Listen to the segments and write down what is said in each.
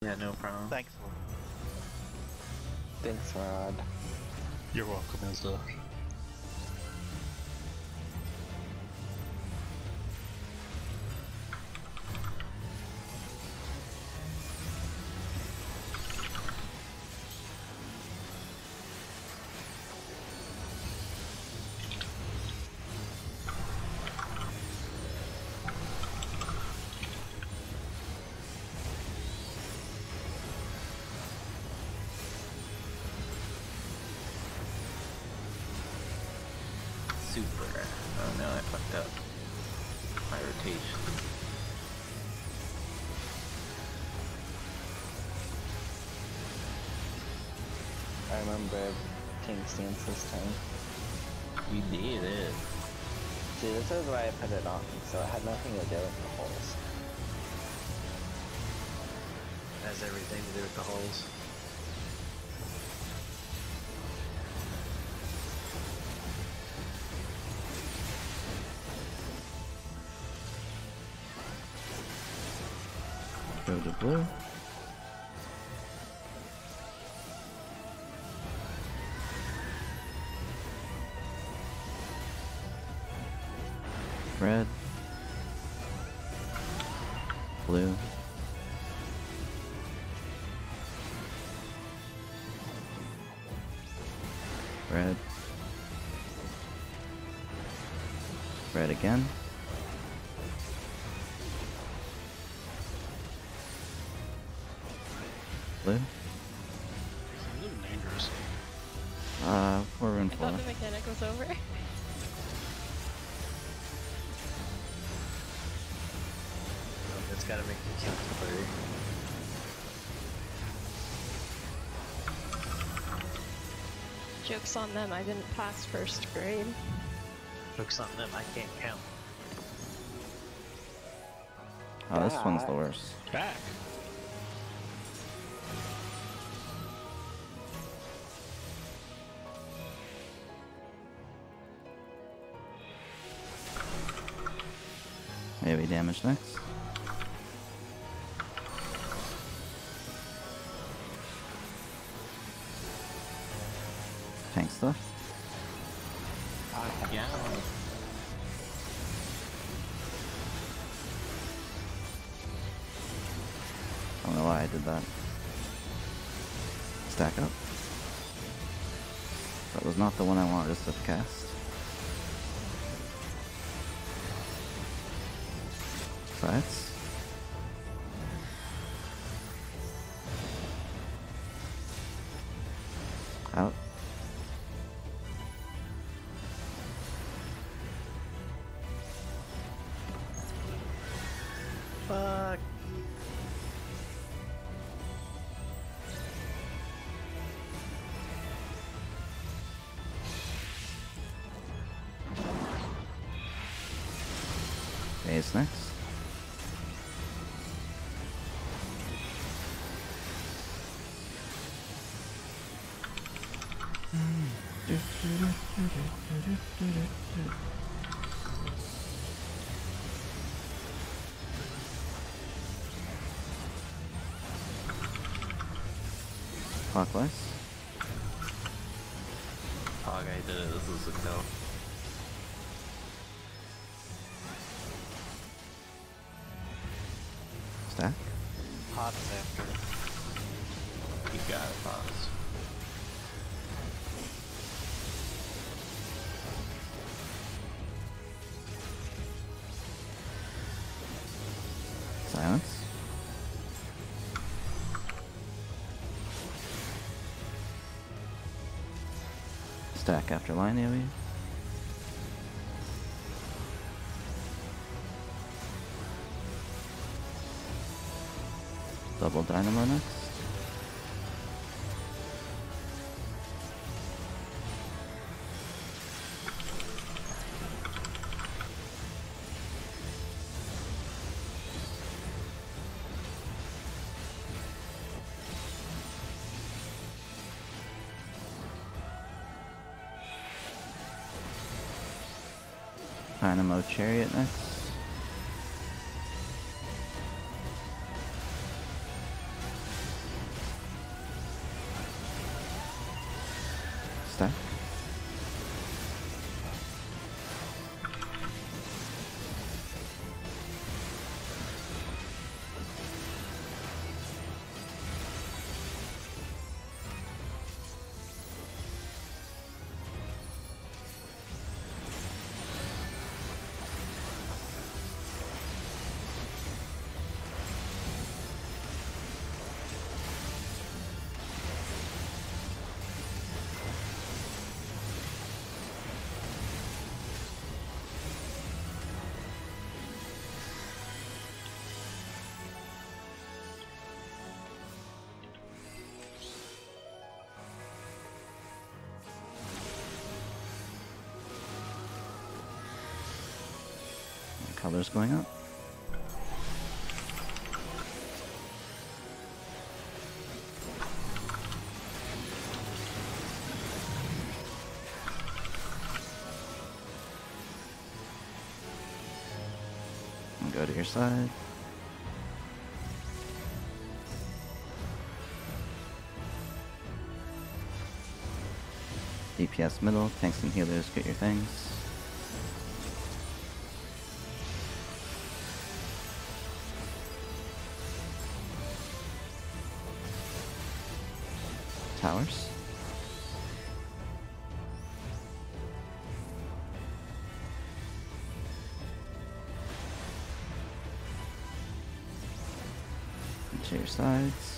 Yeah, no problem. Thanks. Thanks, Rod. You're welcome, Izza. Super. Oh no, I fucked up. My rotation. I remember King stance this time. You did it. See, this is why I put it on, so it had nothing to do with the holes. Has everything to do with the holes. Go to blue. Red. Blue. Red. Red again. Blue. It's a little dangerous. We're in I four. thought the mechanic was over. That's gotta make me count to 30. Joke's on them, I didn't pass first grade. Focus on them, I can't count. Oh, this one's the worst. Back. Maybe damage next. Tank stuff. Yeah. I don't know why I did that. Stack up. That was not the one I wanted us to cast. Sides. Out. Fuck. Ace next. Clockwise. Hog, I did it. This is a no. Stack. Hot's after. You got it, boss. Silence. Stack after line AoE. Double dynamo next. Dynamo chariot next. Stack. Colors going up. And go to your side. DPS middle, tanks and healers, get your things. Towers. To your sides.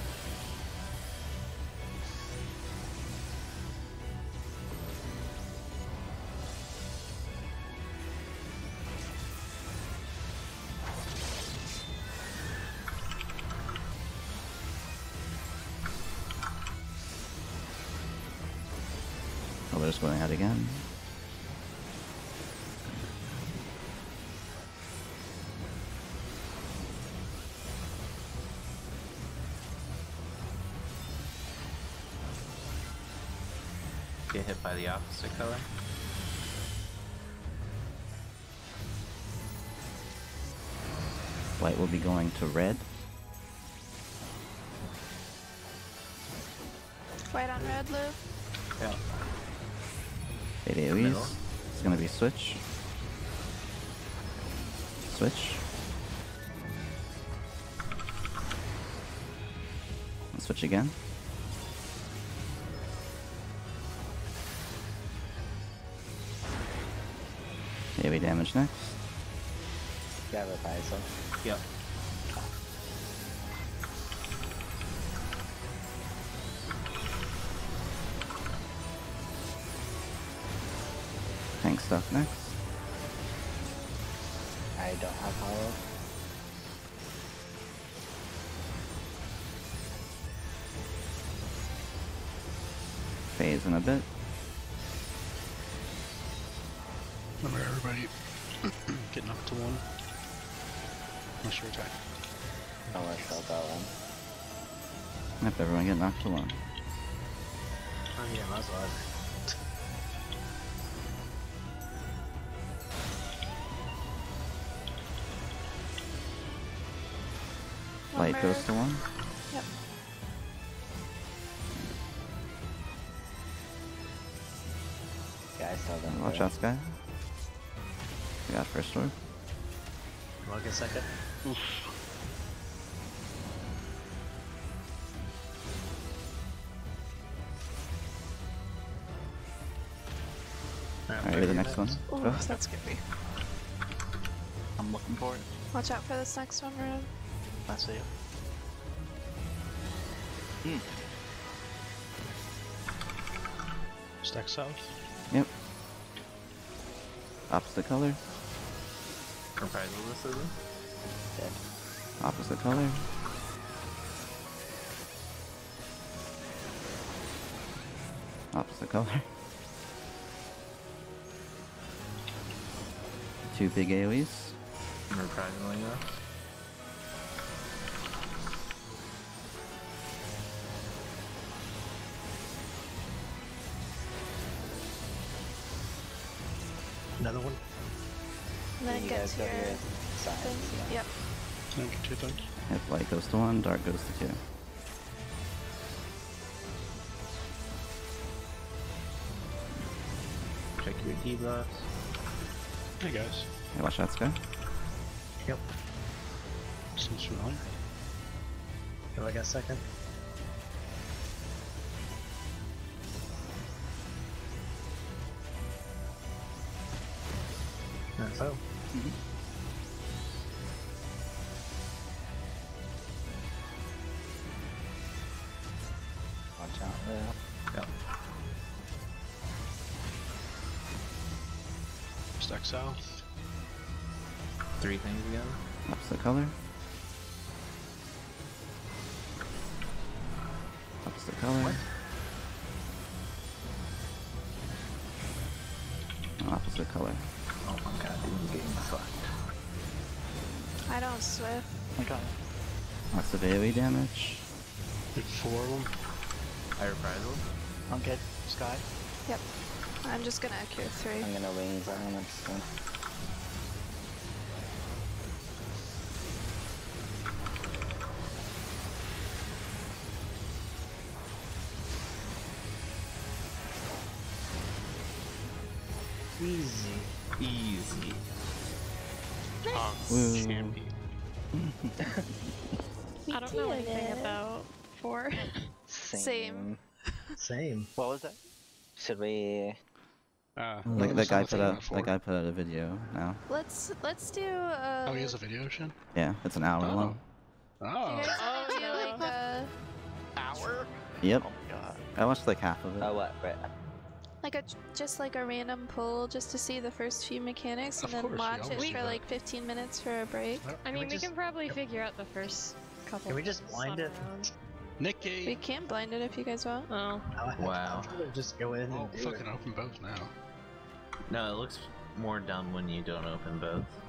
Colors going out again. Get hit by the opposite color. White will be going to red. White on red, Lou. Yeah. 8 Middle. AoEs. It's gonna be switch. Switch. And switch again. AoE damage next. Got reprisal. Yep. Tank stuff next. I don't have hollow. Phase in a bit. Remember everybody get knocked to 1. Unless you're attacking. Oh, I felt that one. Yep, everyone get knocked to 1. Oh yeah, might as well. Light goes to 1. Yep. Yeah, I saw them. Watch out, Sky. We got first orb. I'll get second. Alright, you're the next one. Ooh, Go. that's scary. I'm looking for it. Watch out for this next one, Ruin. I see it. Stack south. Yep. Opposite color. Reprisal this is it? Opposite color. Opposite color. 2 big AoEs. Reprising us. Another one. And then You get guys to go your to your sides. thing. Yeah. Yep. And get 2 things. If light goes to 1, dark goes to 2. key boss. Hey guys. Hey, watch that, Sky. Yep. Seems familiar. Go like a second. Oh. Watch out there. Yep. Stack south. 3 things again. Opposite color. Opposite color. What? Opposite color. Oh my god, dude, I'm getting fucked. I don't swift. Okay. Lots of AoE damage. Did 4 of them. I reprisal. I'm good. Sky. Yep. I'm just gonna cure 3. I'm gonna wings on it soon. Easy. Easy. Woo. Champion. I don't know anything about 4. Same. Same. What was that? Should we? Like the guy put out a video now. Let's do Oh, he has a video, Shin? Yeah, it's an hour long. You Oh. guys wanna do like Hour? Yep. Oh my god. I watched like half of it. Oh what? Right. just like a random pull just to see the first few mechanics and Of then course, we watch it always do for that. like 15 minutes for a break. I mean, we just- can probably figure out the first couple. Can we just things blind on it? our own. Nikki! We can blind it if you guys want. Oh. Wow. I'd rather just go in Oh, and do fucking it. open both now. No, it looks more dumb when you don't open both.